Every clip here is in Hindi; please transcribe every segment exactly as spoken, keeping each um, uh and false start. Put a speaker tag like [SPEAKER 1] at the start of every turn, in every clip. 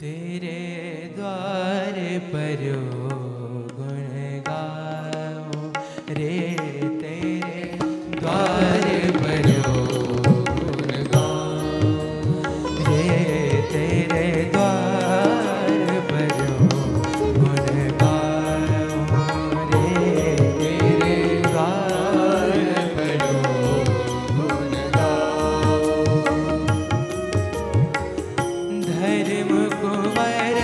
[SPEAKER 1] तेरे द्वार पर गुण गाओ रे, तेरे द्वार पर गुण गाओ रे, तेरे द्वार पर गुण गाओ रे, तेरे द्वार पर गुण गाओ। धर्म कुंवर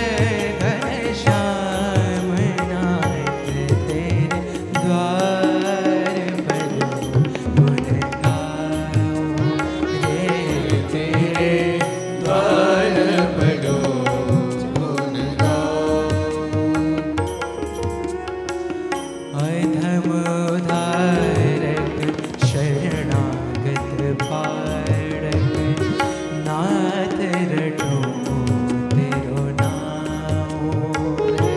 [SPEAKER 1] घनश्याम नाथ तेरे द्वार पर गुण गाओ रे, तेरे द्वार पर गुण गाओ। अधम उद्धारक शरणागत पारक नाथ रटो तेरो नाम रे।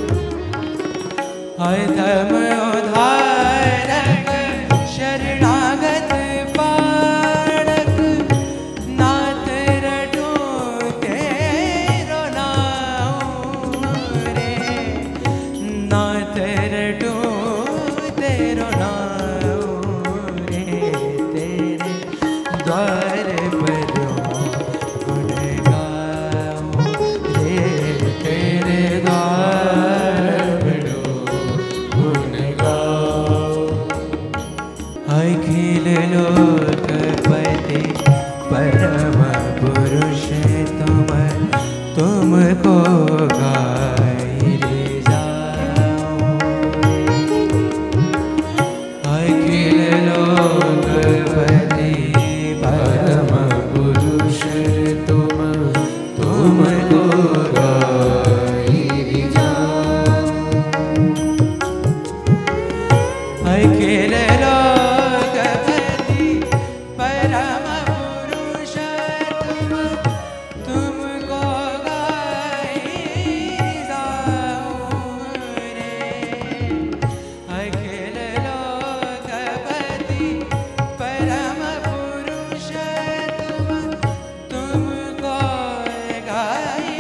[SPEAKER 1] अधम उद्धारक शरणागत पारक नाथ रटो तेरो नाम रे, नाथ रटो तेरो नाम रे, तेरे द्वार पर गुण गाओ रे, तेरे द्वार पर गुण गाओ। अखिल लोकपति परम पुरुष तुम, तुमको गाई रे जाओ रे। अखिल लोकपति परम पुरुष तुम, तुमको गाई रे जाओ। अखिल लोकपति परम पुरुष तुम, तुमको गाई जाओ रे। अखिल लोकपति परम पुरुष तुम, तुमको गाई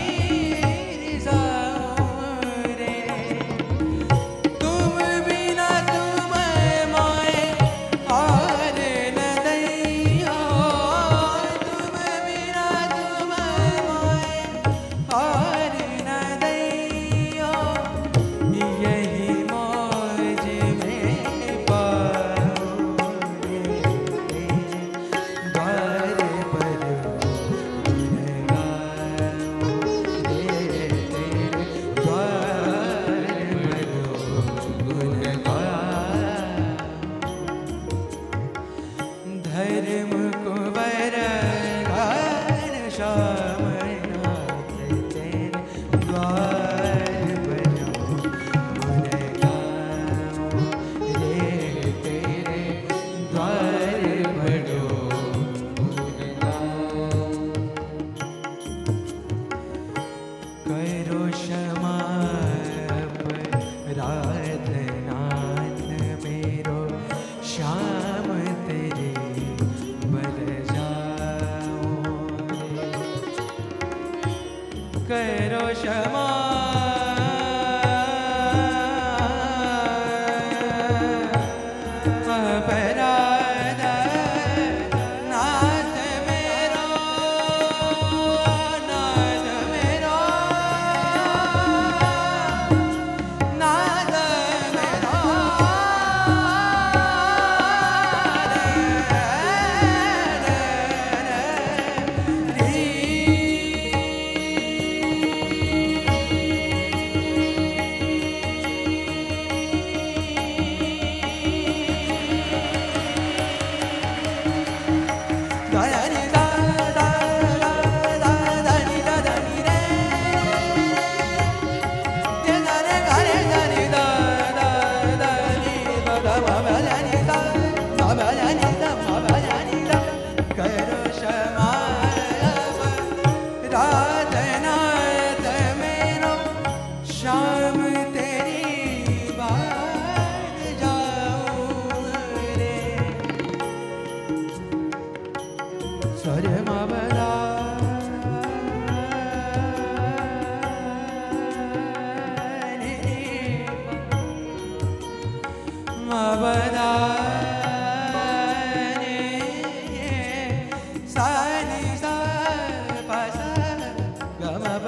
[SPEAKER 1] जाओ रे। तुम बिना तुम माए और न दैयो, तुम बिना तुम माए और न दैयो, यही मौज में पाओ रे, तेरे द्वार पर गुण गाओ रे, तेरे द्वार पर गुण गाओ। धर्म कुंवर घनश्याम नाथ तेरे द्वार पर गुण गाओ रे, तेरे द्वार पर गुण गाओ। करो क्षमा अपराध नाथ मेरो, श्याम तेरे बल जाओ रे। करो क्षमा अपराध नाथ मेरो, नाथ मेरो, नाथ मेरो रे, रे, रे।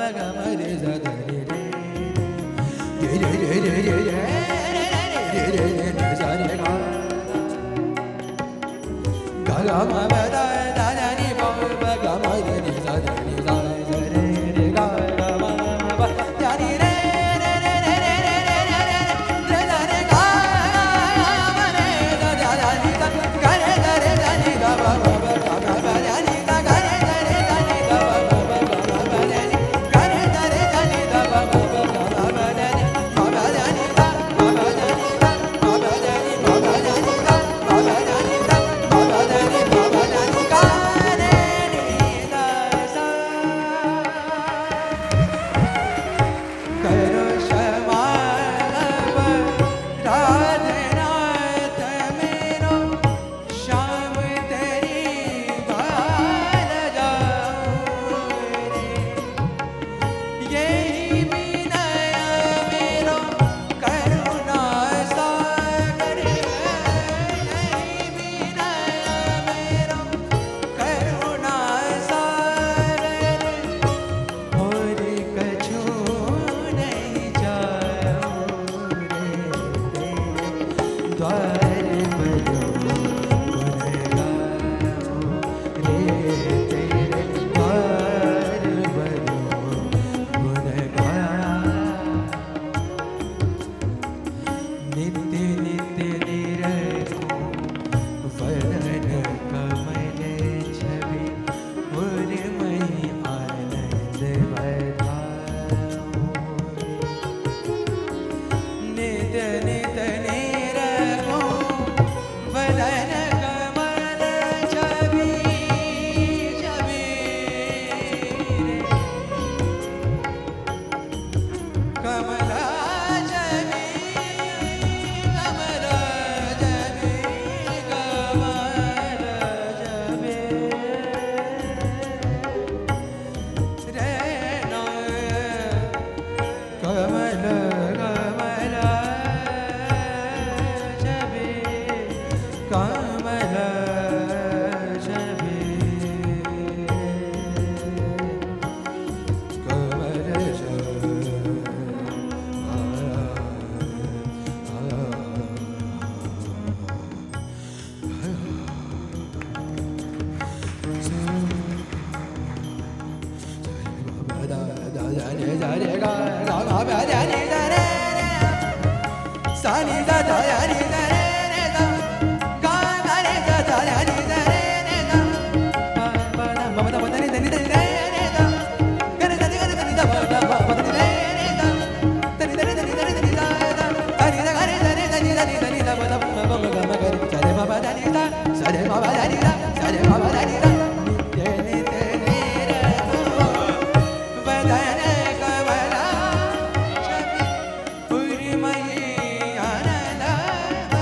[SPEAKER 1] Bye.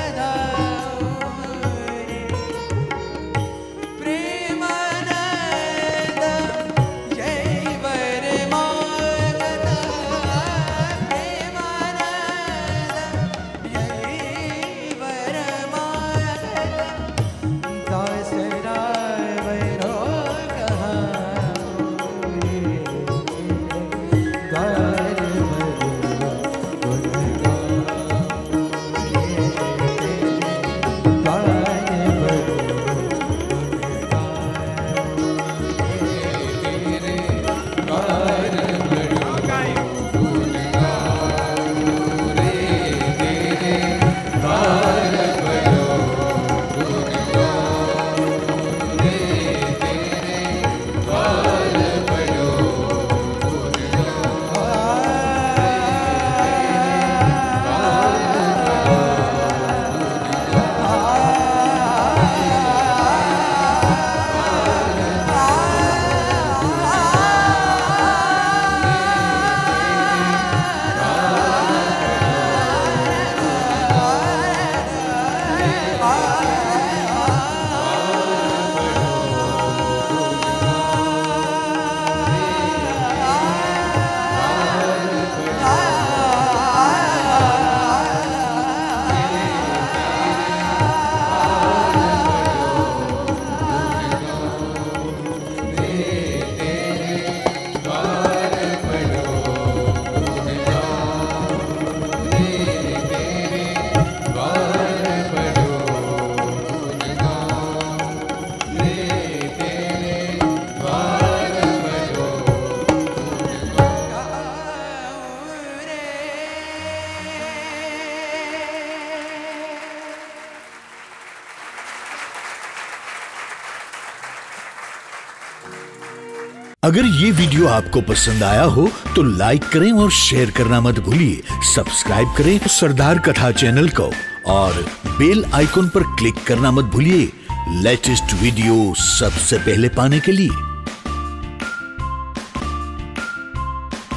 [SPEAKER 2] अगर ये वीडियो आपको पसंद आया हो तो लाइक करें और शेयर करना मत भूलिए। सब्सक्राइब करें सरदार कथा चैनल को और बेल आइकॉन पर क्लिक करना मत भूलिए लेटेस्ट वीडियो सबसे पहले पाने के लिए।